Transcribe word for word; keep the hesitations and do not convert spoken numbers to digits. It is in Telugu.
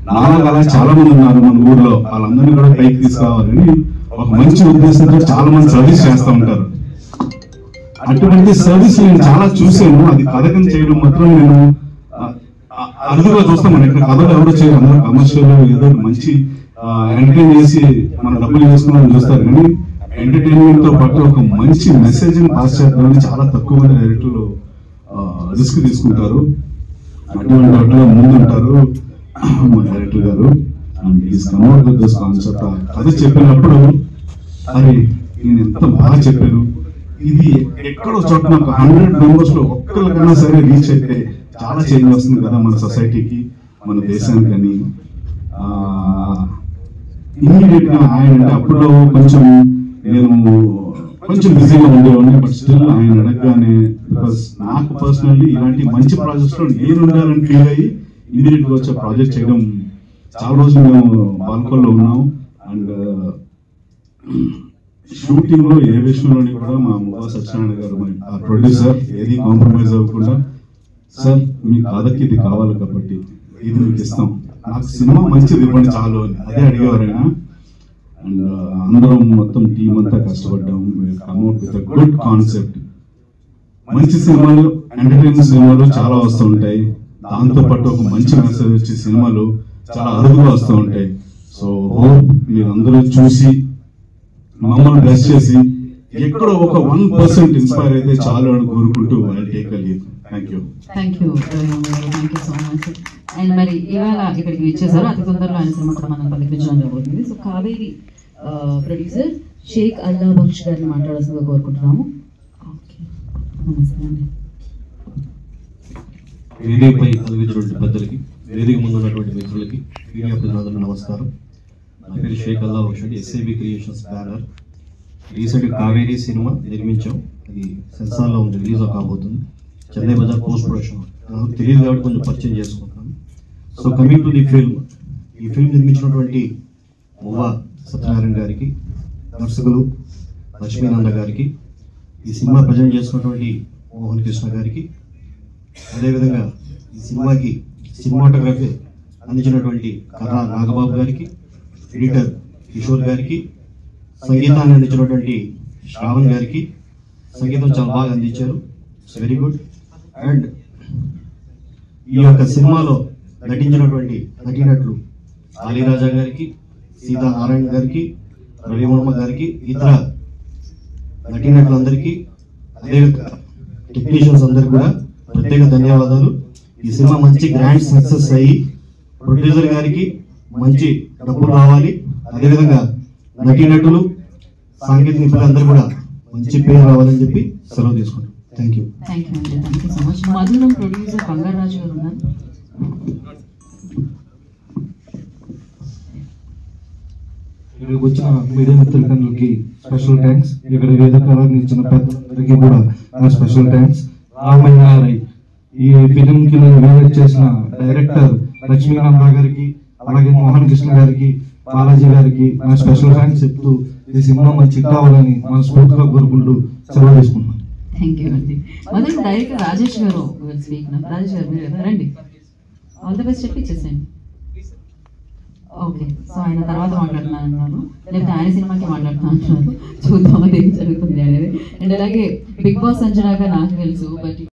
నాలుగు అలా చాలా మంది ఉన్నారు మన ఊర్లో, వాళ్ళందరినీ కూడా పైకి తీసుకురావాలని ఒక మంచి ఉద్దేశంతో చాలా మంది సర్వీస్ చేస్తూ ఉంటారు. అటువంటి సర్వీస్ నేను చాలా చూసాను. అది కథకం చేయడం మాత్రం నేను అరుదుగా చూస్తాం. మన ఇక్కడ కథలు ఎవరు చేయరు, అందరూ కమర్షియల్ ఏదో మంచి ఎంటర్టైన్ చేసి మన డబ్బులు చేసుకున్నామని చూస్తారు, కానీ ఎంటర్టైన్మెంట్ తో పాటు ఒక మంచి మెసేజ్ పాస్ చేద్దామని చాలా తక్కువ మంది డైరెక్టర్లు రిస్క్ తీసుకుంటారు. అటువంటి వాటిలో ముందు ఉంటారు మా డైరెక్టర్ గారు. And is come up with this concept. కథ చెప్పినప్పుడు అది నేను ఎంత బాగా చెప్పాను, ఇది ఎక్కడో చోట నాకు హండ్రెడ్ మెంబర్స్ లో ఒక్కరికైనా సరే రీచ్ అయితే చాలా చేంజ్ వస్తుంది కదా మన సొసైటీకి, మన దేశానికి. ఇమ్మీడియట్ గా ఆయన అంటే అప్పుడు కొంచెం నేను కొంచెం బిజీగా ఉండేవాడిని, బట్ స్టిల్ ఆయన అడగగానే, బికాస్ నాకు పర్సనల్లీ ఇలాంటి మంచి ప్రాజెక్ట్స్ లో నేను ఉండాలని ఫీల్ అయ్యి ఇమ్మీడియట్ గా వచ్చే ప్రాజెక్ట్ చేయడం. చాలా రోజులు మేము బాల్కోల్లో ఉన్నాం. అండ్ షూటింగ్ లో ఏ విషయంలోని కూడా మా మువ్వా సత్యనారాయణ గారు ఆ ప్రొడ్యూసర్ ఏది కాంప్రమైజ్ అవ్వకుండా, సార్ మీ కథకి ఇది కావాలి కాబట్టి ఇది మీకు ఇస్తాం, నాకు సినిమా మంచిది ఇవ్వండి చాలు అని అదే అడిగేవారు ఆయన. అండ్ అందరం మొత్తం టీం అంతా కష్టపడ్డాం. Come up with good concept. మంచి సినిమాలు, ఎంటర్టైన్మెంట్ సినిమాలు చాలా వస్తూ ఉంటాయి, దాంతో పాటు ఒక మంచి మెసేజ్ వచ్చే సినిమాలు చాలా అరుదుగా వస్తూ ఉంటాయి. సో హోప్ మీరు అందరూ చూసి మమ్మల్ని బ్లెస్ చేసి ఎక్కడో ఒక వన్ పర్సెంట్ ఇన్స్పైర్ అయితే చాలు అని కోరుకుంటూ I take a leave. Thank you thank you thank you so much. And మరి ఇవాళ ఇక్కడికి ఇచ్చేసారు, అతి తొందరలో ఆయన సినిమా కూడా మనం పలికించడం జరుగుతుంది. సో కావేరి ప్రొడ్యూసర్ షేక్ అల్లా బక్ష్ గారిని మాట్లాడాల్సిందిగా కోరుకుంటున్నాము. నమస్తే అండి. వేదికపై కలిగించినటువంటి పెద్దలకి, వేదిక ముందు ఉన్నటువంటి మిత్రులకి, మీడియా ప్రతినిధులకు నమస్కారం. నా పేరు షేక్ అల్లా బక్ష్ అండి, SAB creations banner. Recent Kaveri సినిమా నిర్మించాం, అది సెన్సార్లో ఉంది, రిలీజ్ కాబోతుంది. చెన్నై బజార్ పోస్ట్ ప్రొడక్షన్, నాకు తెలియదు కాబట్టి కొంచెం పరిచయం చేసుకుంటాను. So coming to the film, ఈ ఫిల్మ్ నిర్మించినటువంటి మువ్వా సత్యనారాయణ గారికి, దర్శకులు లక్ష్మీనంద గారికి, ఈ సినిమా ప్రజెంట్ చేస్తున్నటువంటి మోహన్ కృష్ణ గారికి, అదేవిధంగా ఈ సినిమాకి సినిమాటోగ్రఫీ అందించినటువంటి కథా నాగబాబు గారికి, ఎడిటర్ కిషోర్ గారికి, సంగీతాన్ని అందించినటువంటి శ్రావణ్ గారికి, సంగీతం చాలా బాగా అందించారు, ఇట్స్ వెరీ గుడ్. అండ్ ఈ యొక్క సినిమాలో నటించినటువంటి నటీనటులు ఆలీరాజా గారికి, సీతా నారాయణ గారికి, రవివర్మ గారికి, ఇతర నటీనటులందరికీ, అదేవిధంగా టెక్నీషియన్స్ అందరికీ కూడా ప్రత్యేక ధన్యవాదాలు. ఈ సినిమా మంచి గ్రాండ్ సక్సెస్ అయ్యి ప్రొడ్యూసర్ గారికి మంచి డబ్బులు రావాలి, అదేవిధంగా నటీనటులు సాంకేతిక నిపుణులందరూ కూడా మంచి పేరు రావాలని చెప్పి సెలవు తీసుకుంటాం. థ్యాంక్ యూ థ్యాంక్ యూ అండి thank you so much. Madhuram producer Bangaraju garu ఉన్నారు. ఇక్కడికి వచ్చిన మీడియా మిత్రులకి స్పెషల్ థ్యాంక్స్. ఇక్కడ వేదిక ఇచ్చిన పెద్దలందరికీ కూడా నా స్పెషల్ థ్యాంక్స్. రామయ్య ఈ ఫిలిం కి విజిట్ చేసిన డైరెక్టర్ లక్ష్మీనంద గారికి, అలాగే మోహన్ కృష్ణ గారికి, బాలాజీ గారికి నా స్పెషల్ థ్యాంక్స్ చెప్తూ ఈ సినిమా మంచి కావాలని మనస్ఫూర్తిగా కోరుకుంటూ సెలవు తీసుకున్నాను. థ్యాంక్ యూ అండి. మొదటి డైరెక్టర్ రాజేష్ గారు స్పీక్. రాజేష్ గారు మీరు రండి, ఆల్ ది బెస్ట్ చెప్పి ఇచ్చేసేయండి. ఓకే, సో ఆయన తర్వాత మాట్లాడుతున్నాను అన్నారు, లేకపోతే ఆయన సినిమాకి మాట్లాడుతున్నాను అంటున్నారు. చూద్దాం అది ఏం జరుగుతుంది అనేది. అండ్ అలాగే బిగ్ బాస్ అంచనాగా నాకు తెలుసు, బట్